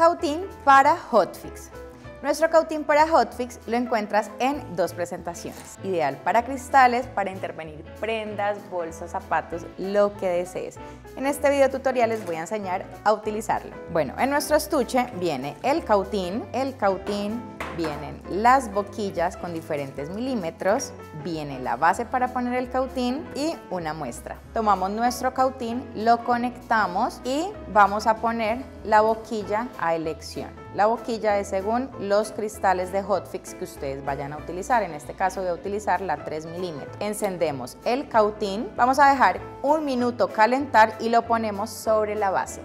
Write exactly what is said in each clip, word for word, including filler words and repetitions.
Cautín para hotfix. Nuestro cautín para hotfix lo encuentras en dos presentaciones, ideal para cristales, para intervenir prendas, bolsas, zapatos, lo que desees. En este video tutorial les voy a enseñar a utilizarlo. Bueno, en nuestro estuche viene el cautín, el cautín, vienen las boquillas con diferentes milímetros, viene la base para poner el cautín y una muestra. Tomamos nuestro cautín, lo conectamos y vamos a poner la boquilla a elección. La boquilla es según los cristales de hotfix que ustedes vayan a utilizar. En este caso voy a utilizar la tres milímetros. Encendemos el cautín, vamos a dejar un minuto calentar y lo ponemos sobre la base.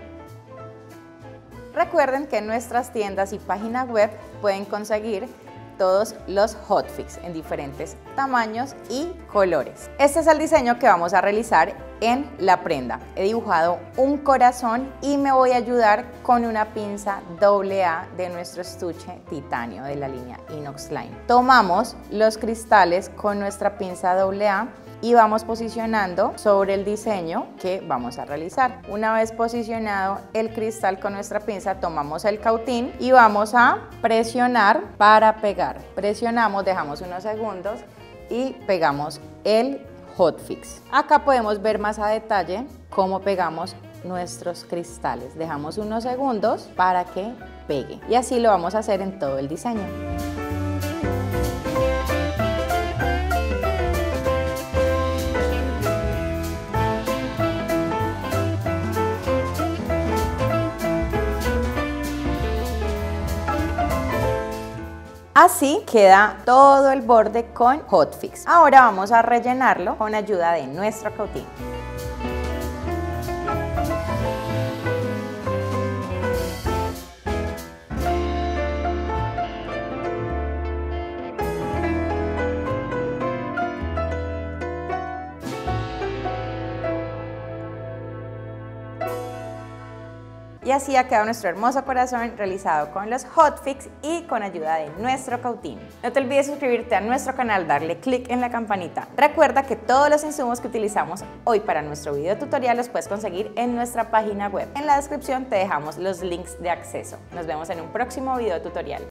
Recuerden que en nuestras tiendas y página web pueden conseguir todos los hotfix en diferentes tamaños y colores. Este es el diseño que vamos a realizar en la prenda. He dibujado un corazón y me voy a ayudar con una pinza doble A de nuestro estuche titanio de la línea Inox Line. Tomamos los cristales con nuestra pinza doble A y vamos posicionando sobre el diseño que vamos a realizar. Una vez posicionado el cristal con nuestra pinza, tomamos el cautín y vamos a presionar para pegar. Presionamos, dejamos unos segundos y pegamos el hotfix. Acá podemos ver más a detalle cómo pegamos nuestros cristales. Dejamos unos segundos para que pegue y así lo vamos a hacer en todo el diseño. Así queda todo el borde con hotfix. Ahora vamos a rellenarlo con ayuda de nuestro cautín. Y así ha quedado nuestro hermoso corazón realizado con los hotfix y con ayuda de nuestro cautín. No te olvides suscribirte a nuestro canal, darle clic en la campanita. Recuerda que todos los insumos que utilizamos hoy para nuestro video tutorial los puedes conseguir en nuestra página web. En la descripción te dejamos los links de acceso. Nos vemos en un próximo video tutorial.